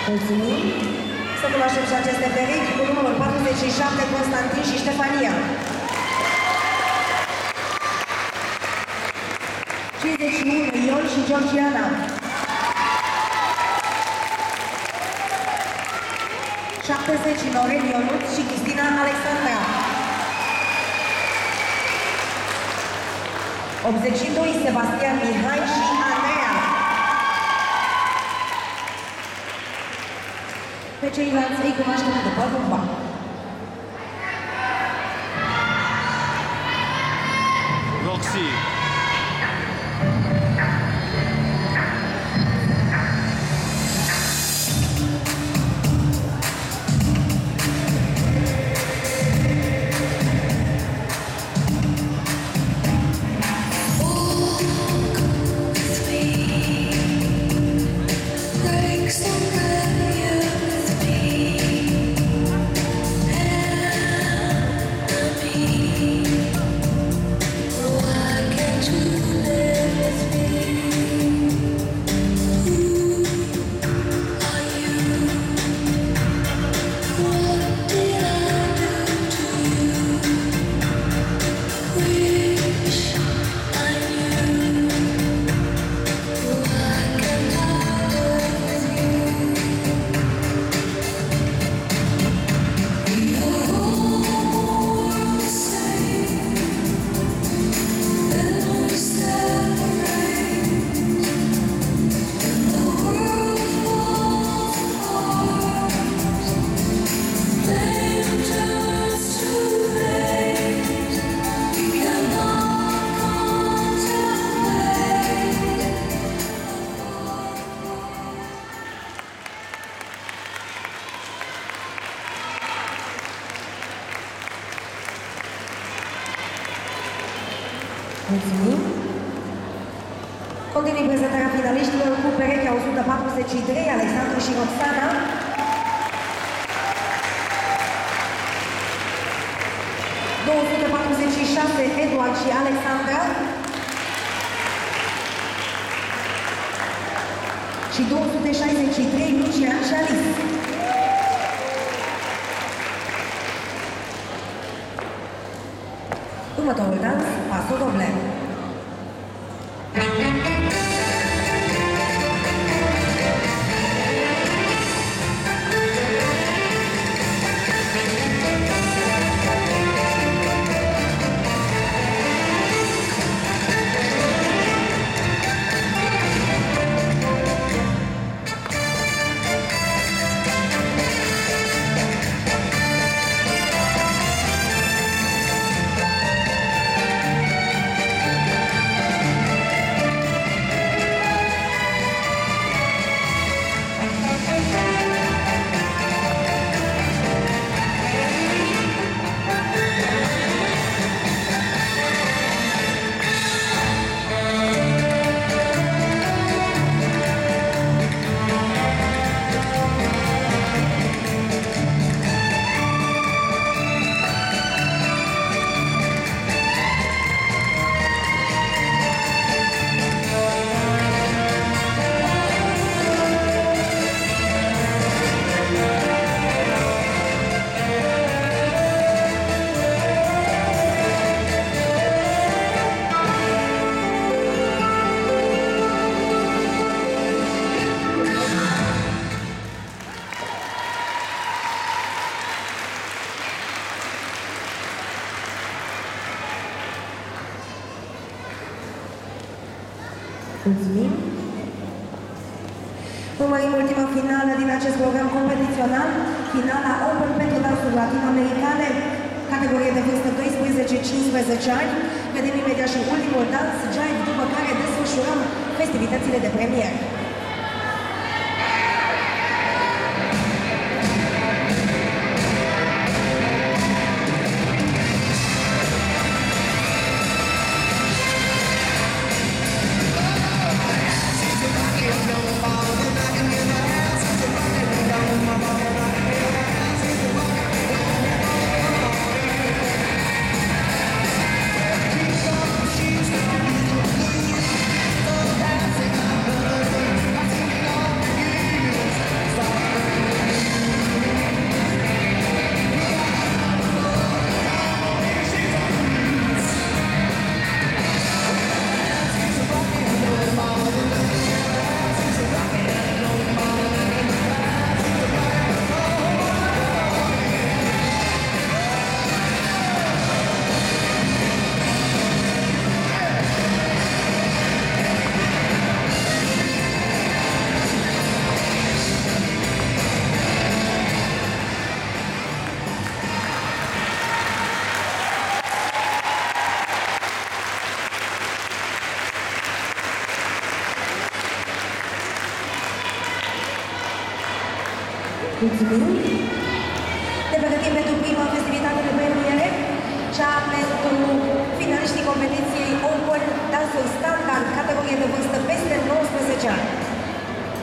Mulțumim! Să cunoaștem și aceste perechi cu numărul 47, Constantin și Ștefania. 51, Ion și Georgiana. 70, Norel Ionuț și Cristina Alexandra. 82, Sebastian Mihai și Andreea. Pe ceilalți îi cunoaștem după rumba. Roxy. Mulțumim! Continui prezentarea finaliștilor cu perechea 143, Alexandru și Roxana. 246, Eduard și Alexandra. Și 263, Lucian și Alice. Următorul dans, Paso Doble. Mulțumim! Urmărim ultima finală din acest program competițional, finala Open pentru dansuri latino-americane, categorie de vârstă 12-15 ani. Vedem imediat și ultimul dans, Jive, după care desfășurăm festivitățile de premieră. Mulțumim! Ne pregătim pentru prima festivitate de premiere, cea pentru finaliștii competiției Open Dansul Standard, categorie de vârstă peste 19 ani.